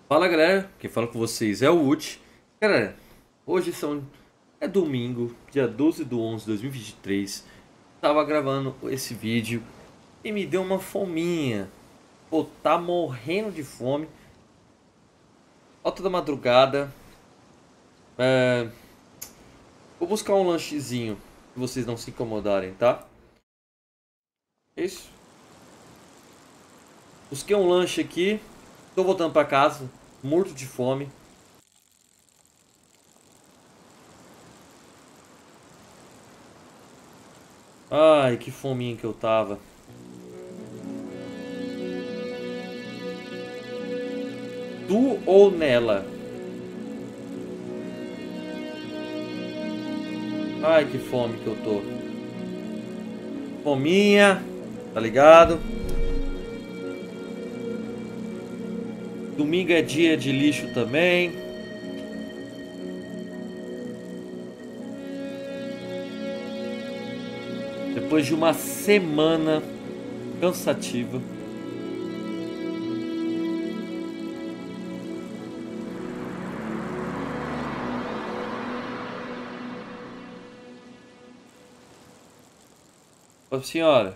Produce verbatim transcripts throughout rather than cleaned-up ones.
Fala galera, quem fala com vocês é o Uchi. Galera, hoje são é domingo, dia doze de onze de dois mil e vinte e três. Tava gravando esse vídeo e me deu uma fominha. Pô, tá morrendo de fome. Alta da madrugada. É, vou buscar um lanchezinho, se vocês não se incomodarem, tá? Isso. Busquei um lanche aqui. Tô voltando pra casa, morto de fome. Ai, que fominha que eu tava. Tu ou nela? Ai, que fome que eu tô. Fominha, tá ligado? Domingo é dia de lixo também. Depois de uma semana cansativa. Ô senhora.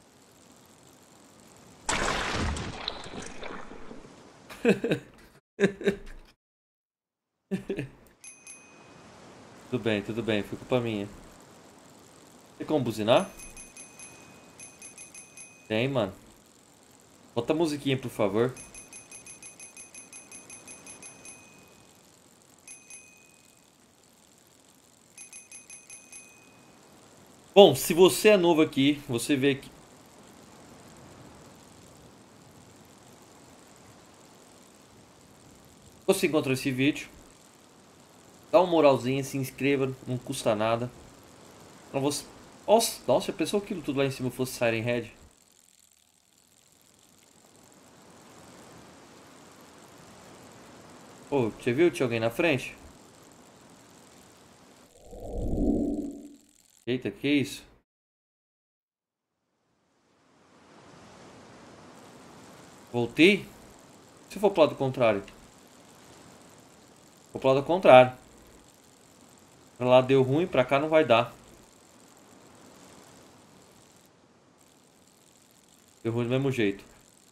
Tudo bem, tudo bem, foi culpa minha. Tem como buzinar? Tem, mano. Bota a musiquinha, por favor. Bom, se você é novo aqui, você vê que você encontrou esse vídeo. Dá uma moralzinha, se inscreva, não custa nada. Pra você... Nossa, nossa, já pensou aquilo tudo lá em cima fosse Siren Head? Pô, você viu? Tinha alguém na frente? Eita, que isso? Voltei? Se for pro lado contrário? Vou pro lado contrário. Pra lá deu ruim, pra cá não vai dar. Deu ruim do mesmo jeito.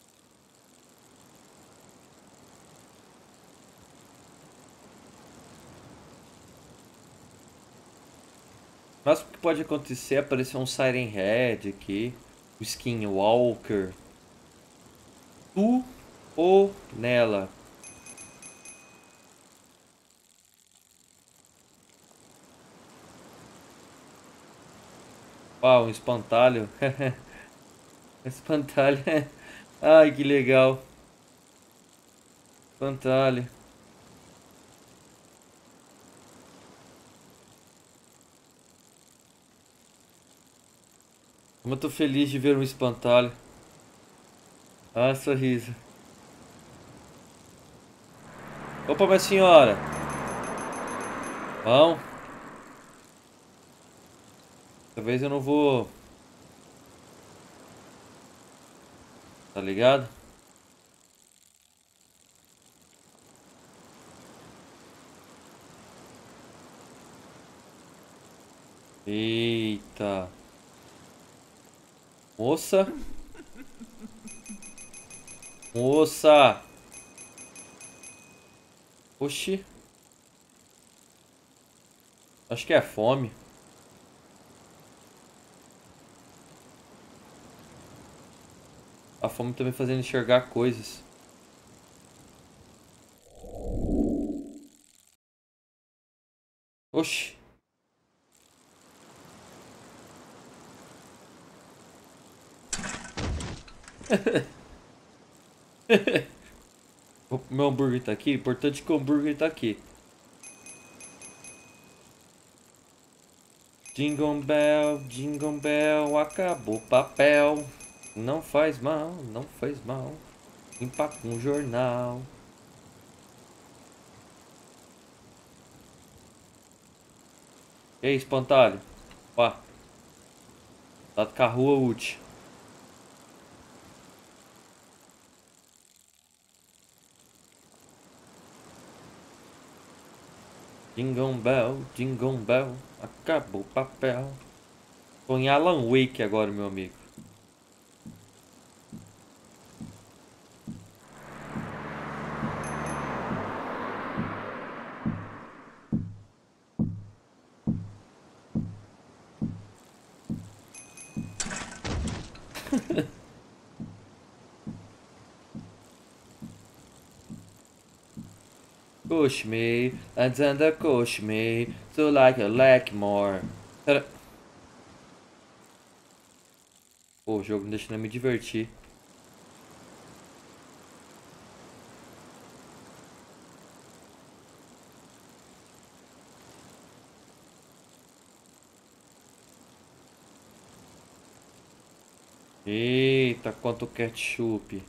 Mas o que pode acontecer é aparecer um Siren Head aqui. O Skinwalker. Tu ou nela? Uau, um espantalho. Espantalho. Ai, que legal. Espantalho. Como eu tô feliz de ver um espantalho. Ah, sorriso. Opa, minha senhora. Bom. Talvez eu não vou. Tá ligado? Eita. Moça. Moça. Oxi. Acho que é fome. A fome tá me fazendo enxergar coisas. Oxi. O meu hambúrguer tá aqui. Importante que o hambúrguer tá aqui. Jingle Bell, Jingle Bell, acabou o papel. Não faz mal, não faz mal. Empaca um jornal. E aí, espantalho? Pá. Tá com a rua útil. Jingle Bell, Jingle Bell, acabou o papel. Tô em Alan Wake agora, meu amigo. Push me, and then the push me, so like a lack more. Pera... Pô, o jogo não deixa eu me divertir. Eita, quanto ketchup.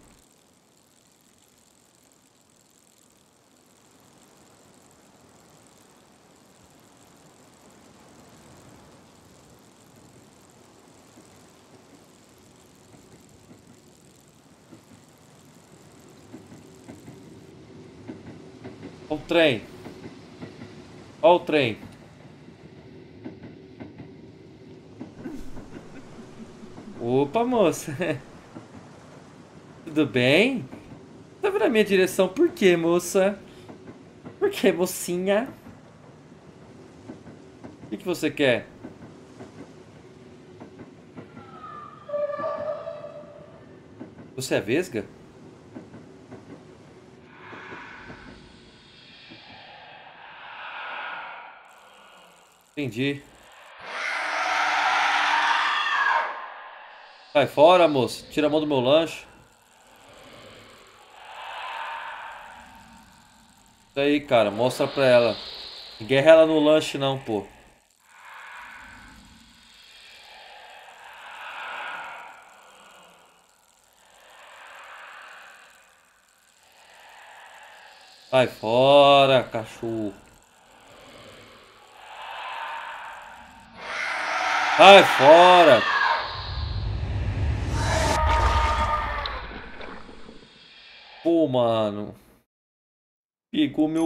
Olha o trem. Olha o trem. Opa, moça. Tudo bem? Tá vindo na minha direção por quê, moça? Por quê, mocinha? O que, que você quer? Você é vesga? Entendi. Sai fora, moço. Tira a mão do meu lanche. Isso aí, cara. Mostra pra ela. Guerra ela no lanche não, pô. Sai fora, cachorro. Sai fora. Pô, mano. Pegou meu...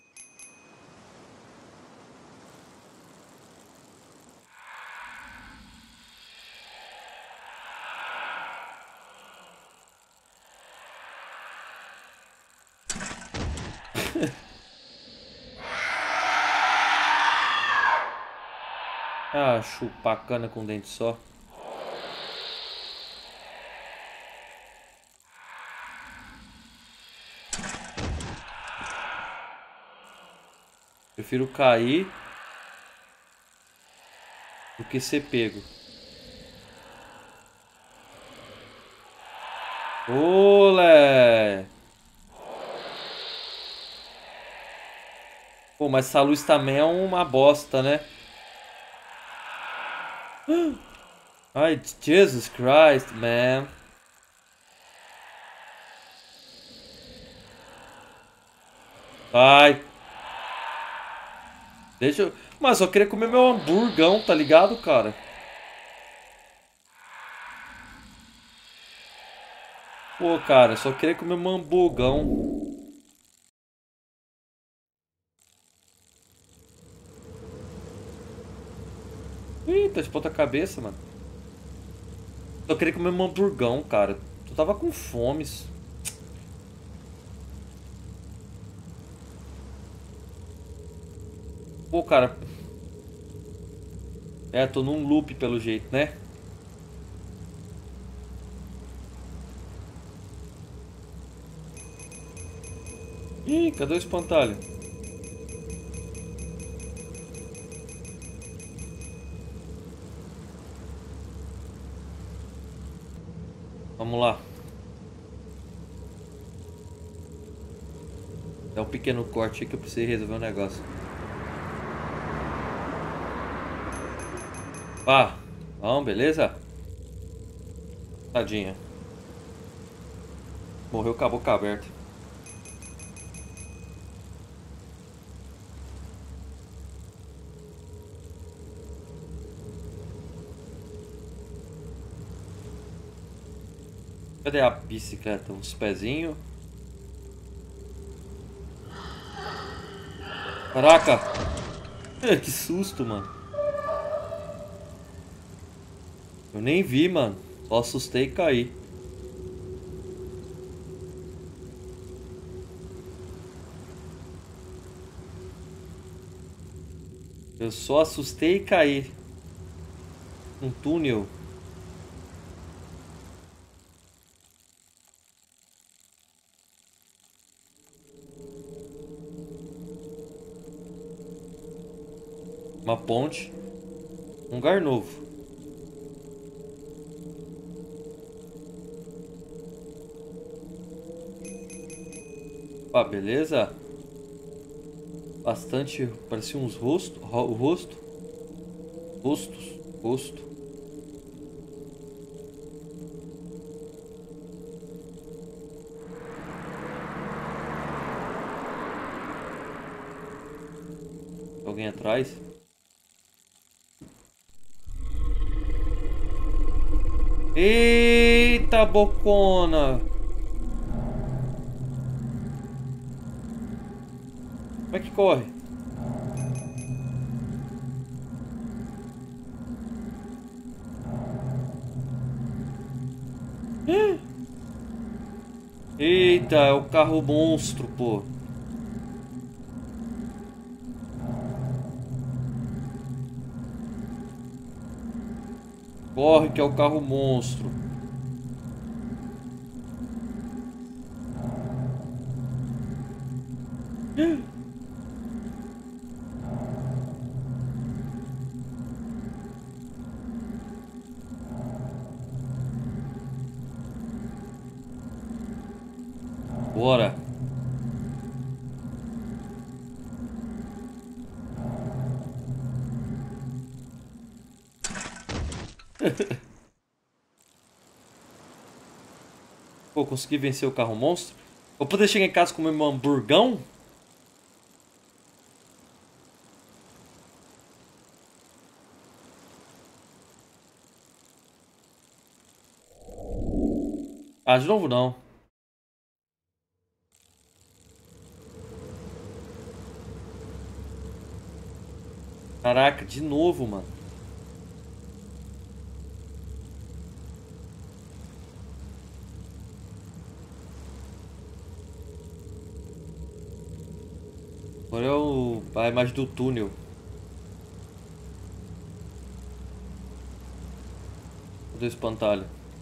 Ah, chupar cana com dente só. Prefiro cair do que ser pego. Olé! Pô, mas essa luz também é uma bosta, né? Ai, Jesus Christ, man. Vai. Deixa eu... Mas eu queria comer meu hamburgão, tá ligado, cara? Pô, cara, só queria comer meu hamburgão. Eita, de ponta cabeça, mano. Só queria comer meu hamburgão, cara. Eu tava com fome. Pô, cara. É, tô num loop pelo jeito, né? Ih, cadê o espantalho? Vamos lá. Dá um pequeno corte aí que eu preciso resolver um negócio. Pá, vamos, beleza? Tadinha. Morreu com a boca aberta. Cadê a bicicleta? Uns pezinhos. Caraca! Que susto, mano. Eu nem vi, mano. Só assustei e caí. Eu só assustei e caí. Um túnel. Uma ponte. Um lugar novo. Ah, beleza. Bastante. Parecia uns rostos. O rosto. Rostos. Rosto. Alguém atrás? Eita, bocona! Como é que corre? Eita, é o carro monstro, pô. Corre que é o carro monstro. Bora. Pô, consegui vencer o carro monstro. Vou poder chegar em casa com o meu hamburgão? Ah, de novo não. Caraca, de novo, mano. Agora é o... a imagem do túnel. Cadê o espantalho?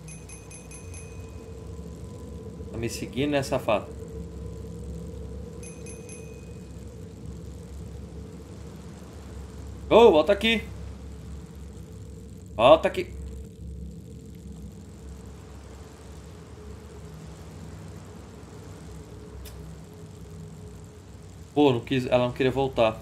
Tá me seguindo, né, safado? Ô, oh, volta aqui. Volta aqui. Pô, não quis, ela não queria voltar.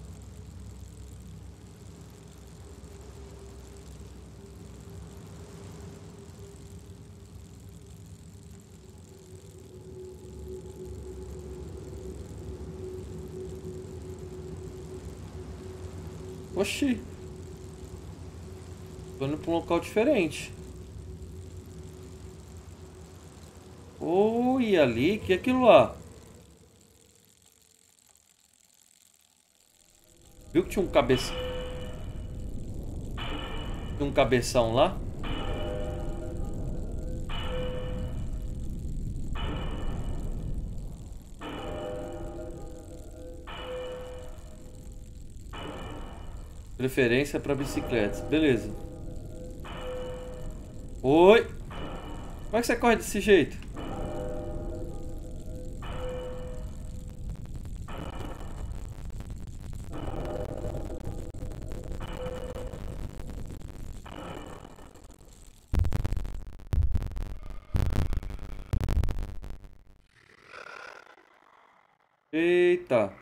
Oxi. Tô indo pra um local diferente. Oh, e ali? Que é aquilo lá? Viu que tinha um cabeça... Tinha um cabeção lá? Preferência para bicicletas. Beleza. Oi. Como é que você corre desse jeito? Eita.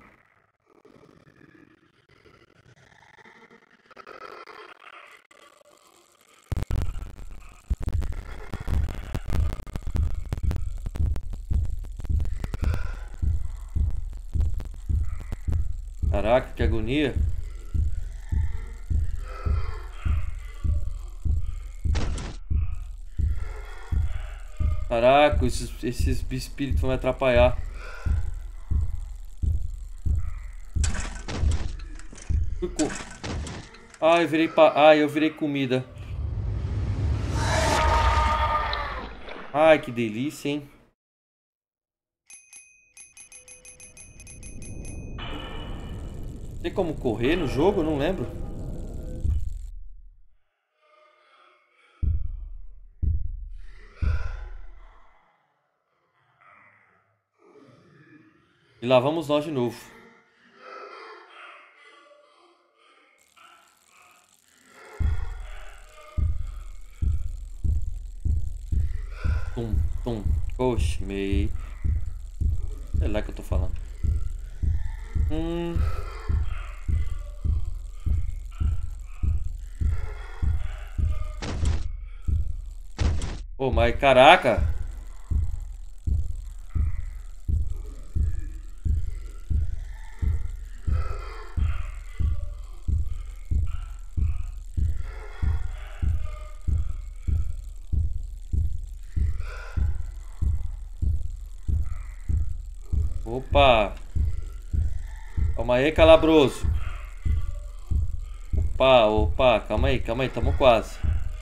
Caraca, que agonia. Caraca, esses, esses espíritos vão me atrapalhar. Ai, eu virei pa... Ai, eu virei comida. Ai, que delícia, hein? Tem como correr no jogo? Não lembro. E lá vamos nós de novo. Tum, tum. Oxe, meio. Sei lá que eu tô falando. Hum. Pô, mas caraca. Opa. Calma aí, calabroso. Opa, opa. Calma aí, calma aí. Tamo quase.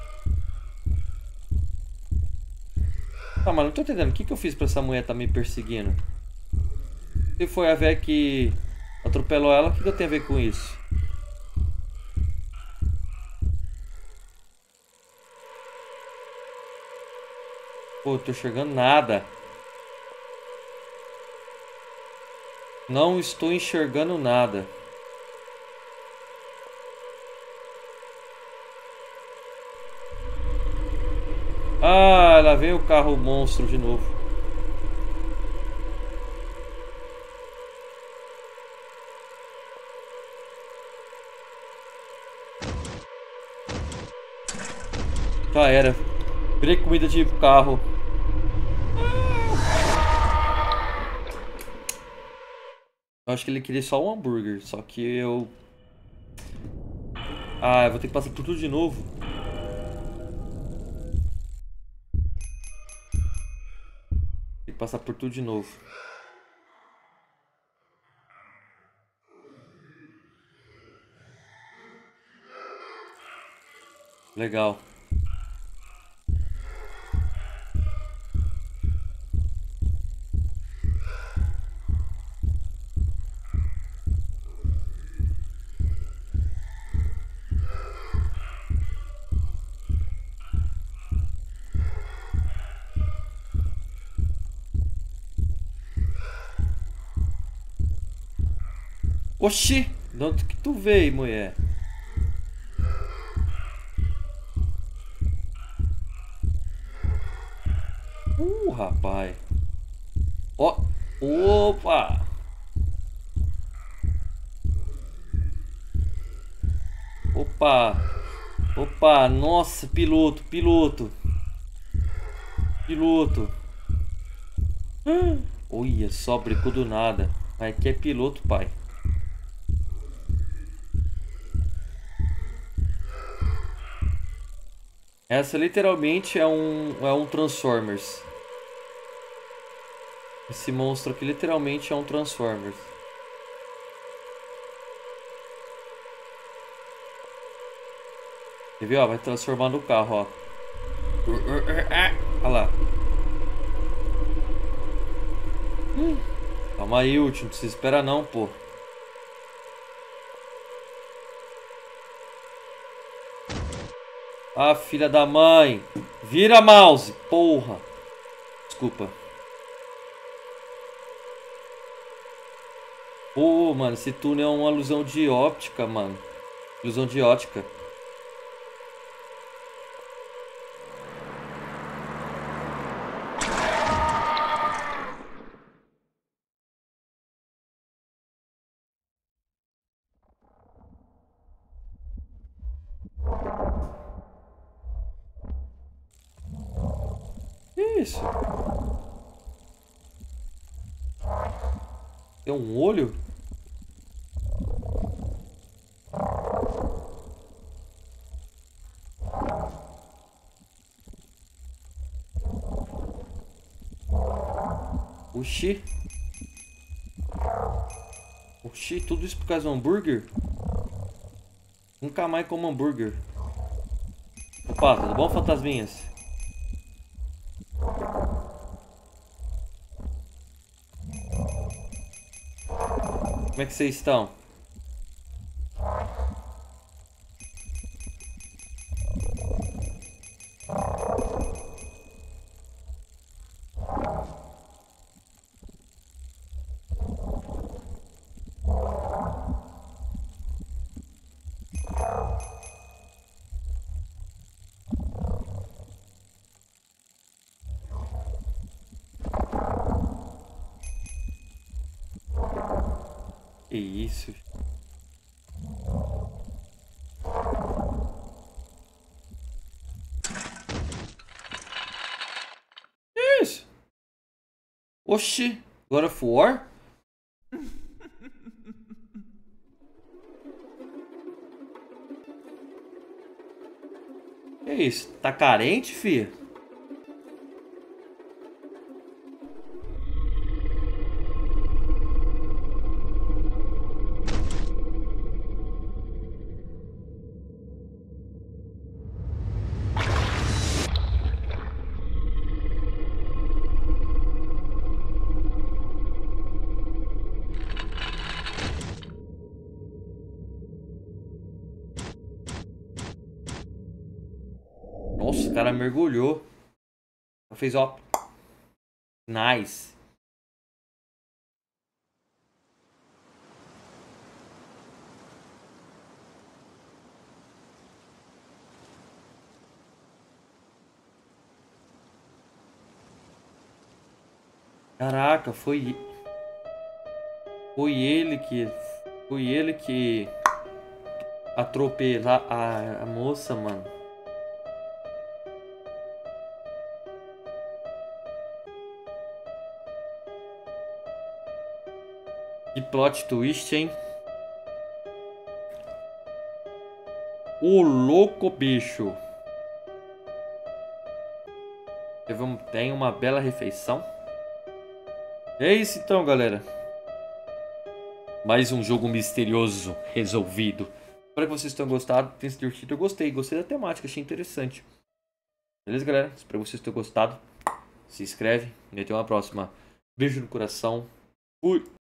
Tá, mas não tô entendendo. O que que eu fiz pra essa mulher tá me perseguindo? Se foi a véia que atropelou ela, o que que eu tenho a ver com isso? Pô, tô enxergando nada. Não estou enxergando nada. Ah, lá vem o carro monstro de novo. Já era. Virei comida de carro. Eu acho que ele queria só um hambúrguer, só que eu... Ah, eu vou ter que passar por tudo de novo. Tem que passar por tudo de novo. Legal. Oxi! De onde que tu veio, mulher? Uh, rapaz. Ó. Opa! Opa! Opa! Nossa, piloto, piloto. Piloto. Hum. Olha só, brecou do nada. Mas que é piloto, pai. Essa literalmente é um, é um Transformers. Esse monstro aqui literalmente é um Transformers. Quer ver, ó? Vai transformar no carro, ó. Olha lá. Hum. Calma aí, último. Não precisa esperar não, pô. Ah, filha da mãe. Vira, mouse. Porra. Desculpa. Pô, mano. Esse túnel é uma ilusão de óptica, mano. Ilusão de ótica. Que isso? Tem um olho? Oxi. Oxi, tudo isso por causa do hambúrguer? Nunca mais como hambúrguer. Opa, tudo bom, fantasminhas? Como é que vocês estão? Que isso? Que isso? Oxi, God of War? Que isso? Tá carente, filho? Nossa, o cara mergulhou. Fez ó. Nice. Caraca, foi. Foi ele que. Foi ele que. Atropelar a, a moça, mano. Que plot twist, hein? O louco, bicho. Teve um- Tem uma bela refeição. É isso então, galera. Mais um jogo misterioso resolvido. Espero que vocês tenham gostado, tenham se divertido. Eu gostei, gostei da temática, achei interessante. Beleza, galera? Espero que vocês tenham gostado. Se inscreve e até uma próxima. Beijo no coração. Fui!